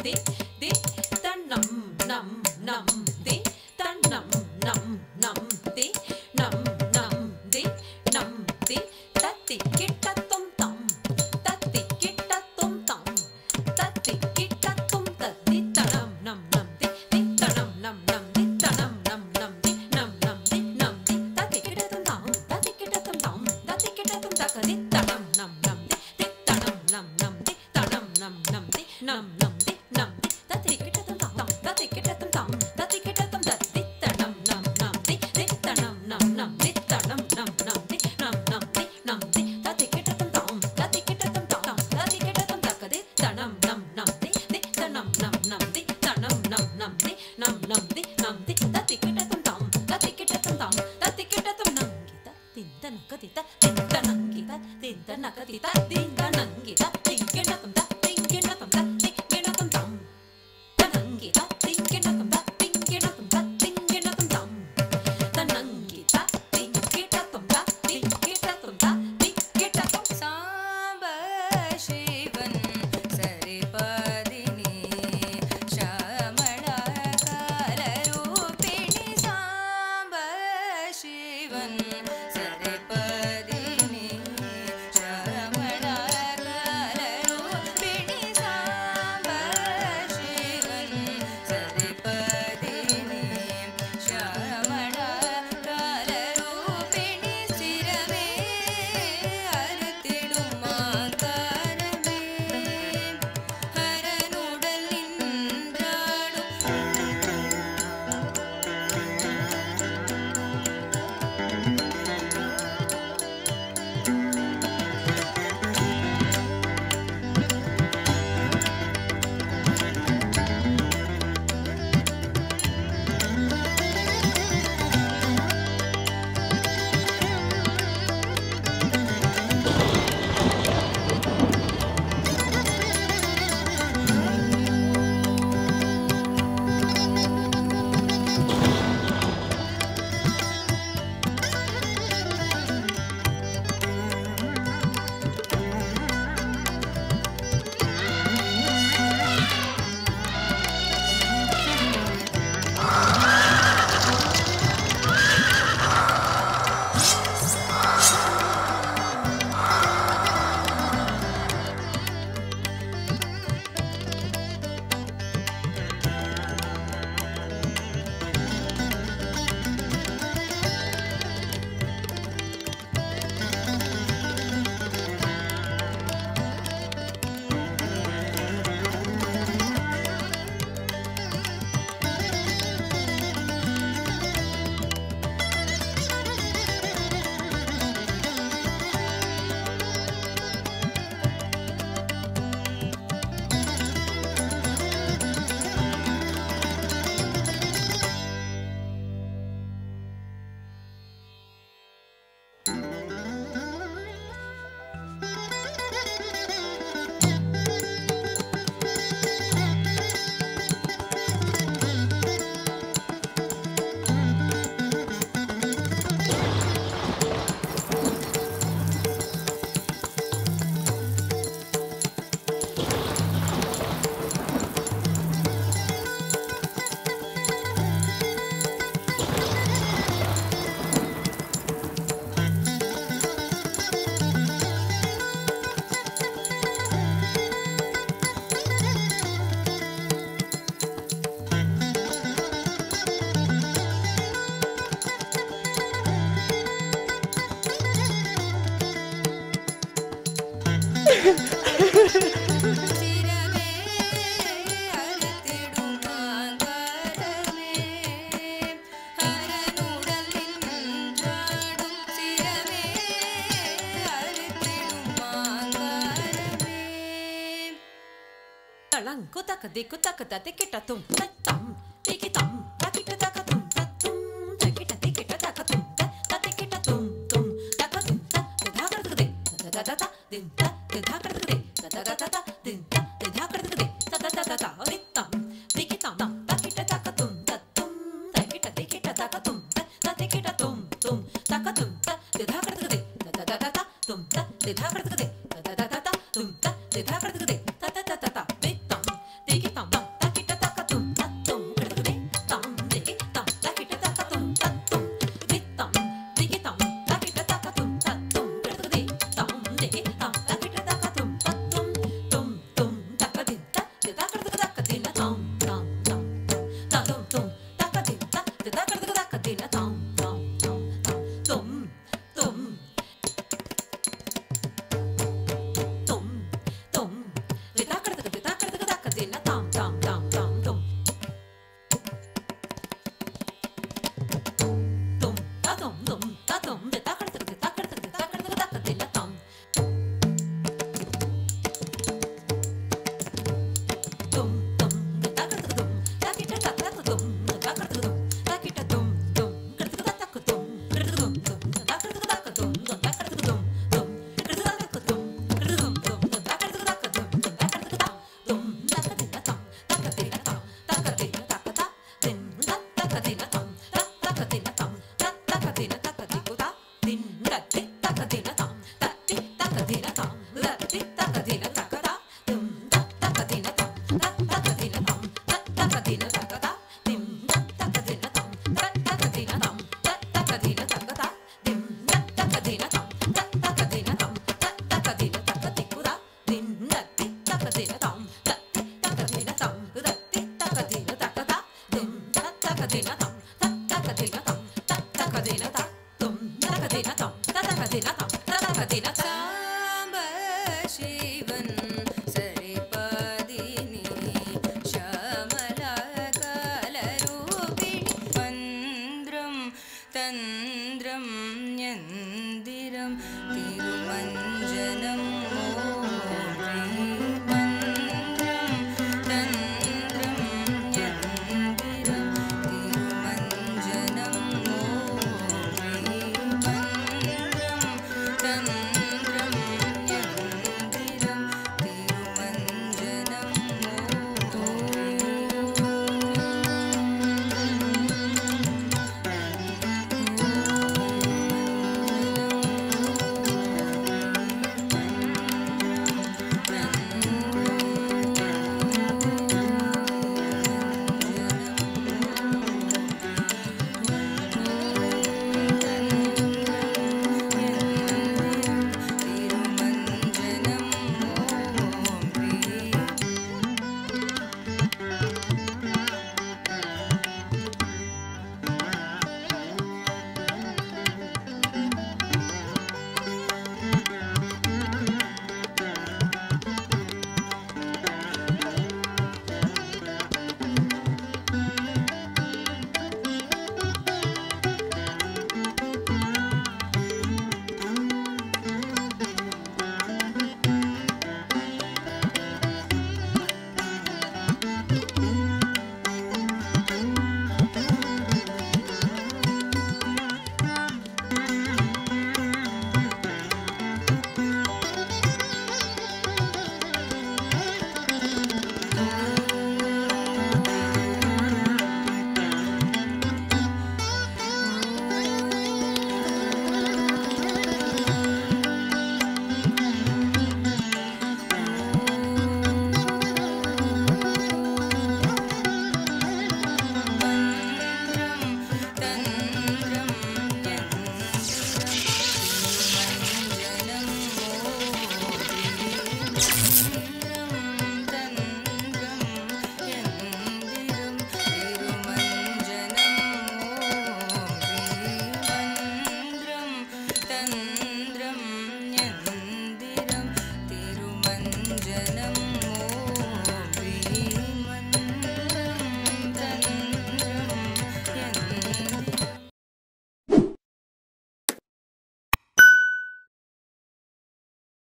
தி தி தன்னம் நம் நம் தி தன்னம் நம் நம் தி நம் நம் தி நம் தி தத்தி கிட்டத்தும் தம் தத்தி கிட்டத்தும் தம் தத்தி கிட்டத்தும் தத்தி தனம் நம் நம் தி தி தனம் நம் நம் தி தனம் நம் நம் தி நம் நம் தி நம் தி தத்தி கிட்டத்தும் தம் தத்தி கிட்டத்தும் தம் தத்தி கிட்டத்தும் தக்கதி தனம் நம் நம் தி தி தனம் நம் நம் தி தனம் நம் நம் தி நம் நம் தி நம் தி தத்தி கிட்டத்தும் தம் தத்தி கிட்டத்தும் தம் தத்தி கிட்டத்தும் தத்தி தனம் நம் நம் தி தி தனம் நம் நம் தி தனம் நம் நம் தி நம் நம் தி நம் தி தத்தி கிட்டத்தும் தம் தத்தி கிட்டத்தும் தம் தத்தி கிட்டத்தும் தக்கதி தனம் நம் நம் தி தி தனம் நம் நம் தி தனம் நம் நம் தி நம் நம் தி நம் தி தத்தி கிட்டத்தும் தம் தத்தி கிட்டத்தும் தம் தத்தி கிட்டத்தும் நங்கித திந்தனகதித திந்தனங்கித திந்தனகதித திந்தனங்கித திங்கிணத்தும் த திங்கிணத்தும் த திங்கிணத்தும் தம் தனங்கித திங்கிணத்தும் த திங்கிணத்தும் த திங்கிணத்தும் தம் தனங்கித திங்கிணத்தும் த திங்கிணத்தும் த திங்கிணத்தும் சாம்ப சிவன் சரிபதினி ஷாமள காலரூபிணி சாம்ப சிவன் சரிபதினி ஷாமள காலரூபிணி சாம்ப சிவன் சரிபதினி ஷாமள காலரூபிணி சிரமே அறுத்திடும் மாங்கரமே ஹரனுடல் நின்றாடும் சிரமே அறுத்திடும் மாங்கரமே ஹரனுடல் நின்றாடும் சிரமே அறுத்திடும் மாங்கரமே தளங்கு தக்கதி குத்தக்கு தத்தி கிட்டத்தும் தத்தம்